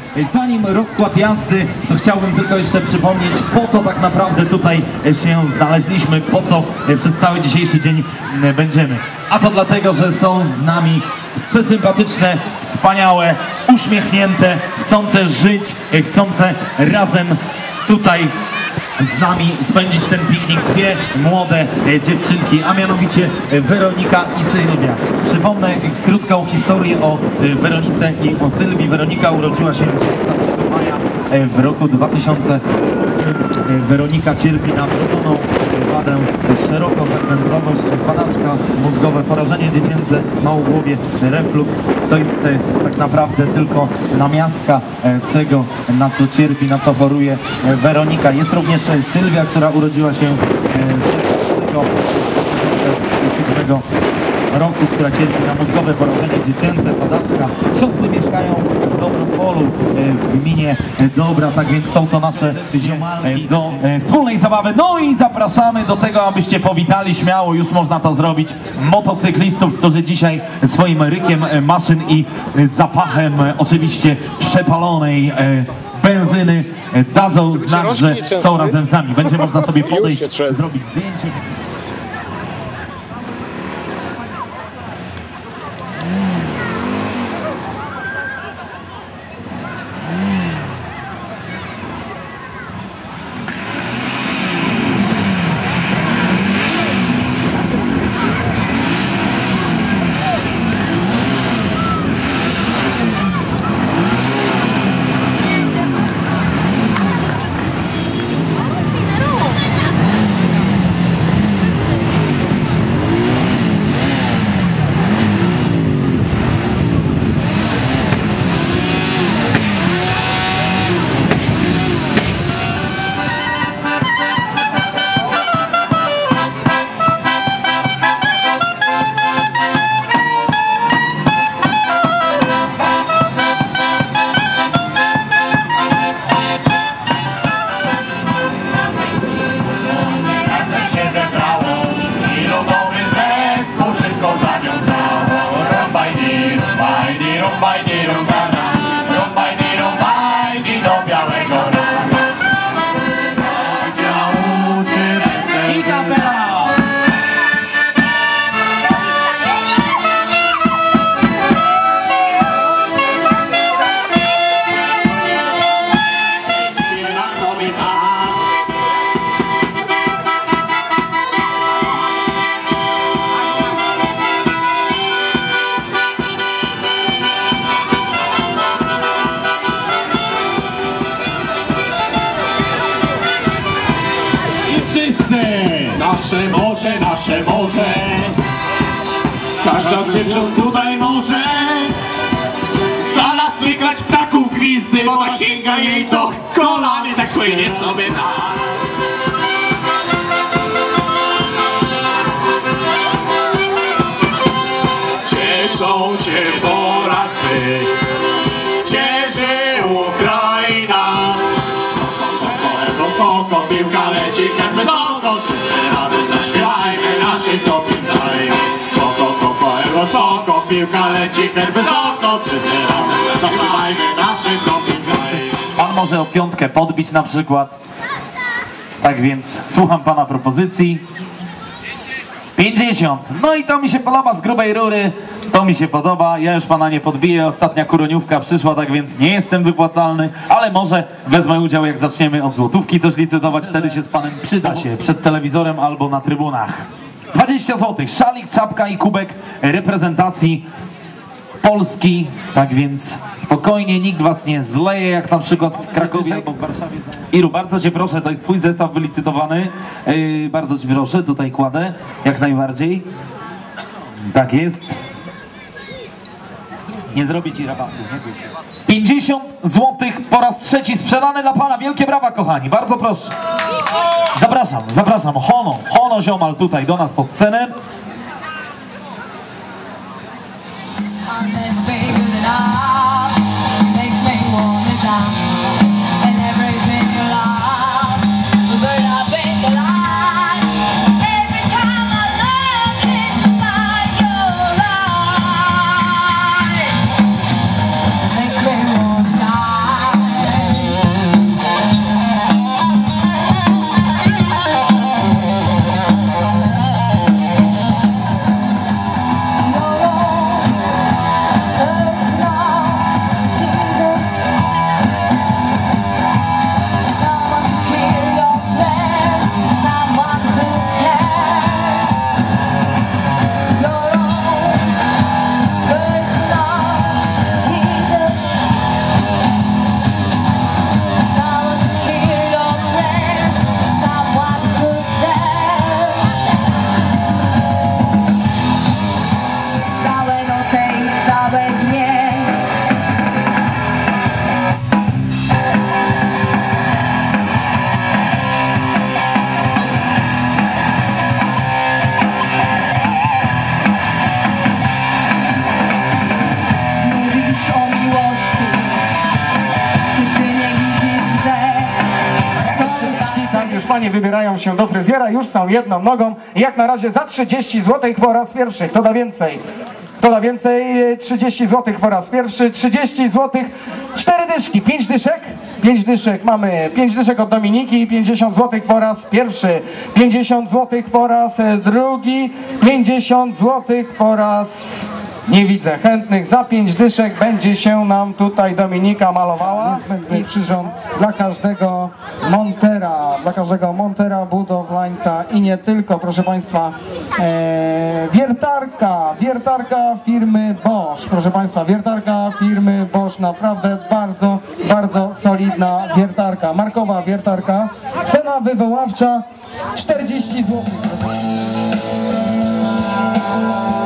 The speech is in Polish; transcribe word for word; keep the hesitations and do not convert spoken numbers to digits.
zanim rozkład jazdy, to chciałbym tylko jeszcze przypomnieć, po co tak naprawdę tutaj się znaleźliśmy, po co przez cały dzisiejszy dzień będziemy. A to dlatego, że są z nami przesympatyczne, wspaniałe, uśmiechnięte, chcące żyć, chcące razem tutaj z nami spędzić ten piknik dwie młode dziewczynki, a mianowicie Weronika i Sylwia. Przypomnę krótką historię o Weronice i o Sylwii. Weronika urodziła się dziewiętnastego maja w roku dwa tysiące ósmym. Weronika cierpi na wrodzoną wadę, szerokozagędkowość, padaczka, mózgowe porażenie dziecięce, małogłowie, refluks. To jest tak naprawdę tylko namiastka tego, na co cierpi, na co choruje Weronika. Jest również Sylwia, która urodziła się szóstego roku, która cierpi na mózgowe porażenie dziecięce, padaczka. Siostry mieszkają w Dobrym Polu, w gminie Dobra, tak więc są to nasze ziomalki do wspólnej zabawy. No i zapraszamy do tego, abyście powitali śmiało, już można to zrobić, motocyklistów, którzy dzisiaj swoim rykiem maszyn i zapachem oczywiście przepalonej benzyny dadzą znać, że są razem z nami. Będzie można sobie podejść, zrobić zdjęcie. Nasze morze, nasze morze, każda z dziewcząt tutaj może z dala słychać ptaków gwizdy, woda sięga jej do kolan i tak płynie sobie na. Cieszą się Polacy, cieszy Ukraina. Spoko, piłka leci, jak wysoko, wszyscy razem zaśpiewajmy naszym topim kraju. Spoko, spoko, euro, spoko, piłka leci, jak wysoko, wszyscy razem zaśpiewajmy naszym topim kraju. Pan może o piątkę podbić na przykład. Tak więc słucham pana propozycji. pięćdziesiąt. No i to mi się podoba z grubej rury. To mi się podoba. Ja już pana nie podbiję. Ostatnia kuroniówka przyszła, tak więc nie jestem wypłacalny, ale może wezmę udział, jak zaczniemy od złotówki coś licytować. Wtedy się z panem przyda się przed telewizorem albo na trybunach. dwadzieścia złotych. Szalik, czapka i kubek reprezentacji Polski. Tak więc spokojnie, nikt was nie zleje, jak na przykład w Krakowie albo w Warszawie. Iru, bardzo cię proszę, to jest twój zestaw wylicytowany. Yy, bardzo cię proszę, tutaj kładę, jak najbardziej. Tak jest. Nie zrobię ci rabatu, nie bój się. pięćdziesiąt złotych po raz trzeci sprzedane dla pana. Wielkie brawa, kochani, bardzo proszę. Zapraszam, zapraszam. Hono, Hono ziomal tutaj do nas pod scenę. Make me wanna die. panie wybierają się do fryzjera, już są jedną nogą. Jak na razie za trzydzieści złotych po raz pierwszy. Kto da więcej? Kto da więcej? trzydzieści złotych po raz pierwszy. trzydzieści złotych. Cztery dyszki. Pięć dyszek. Pięć dyszek. Mamy pięć dyszek od Dominiki. pięćdziesiąt złotych po raz pierwszy. pięćdziesiąt złotych po raz drugi. pięćdziesiąt złotych po raz... Nie widzę chętnych. Za pięć dyszek będzie się nam tutaj Dominika malowała. Niezbędny przyrząd dla każdego montera, dla każdego montera, budowlańca i nie tylko, proszę Państwa. E, wiertarka, wiertarka firmy Bosch, proszę Państwa, wiertarka firmy Bosch, naprawdę bardzo, bardzo solidna wiertarka, markowa wiertarka. Cena wywoławcza czterdzieści złotych.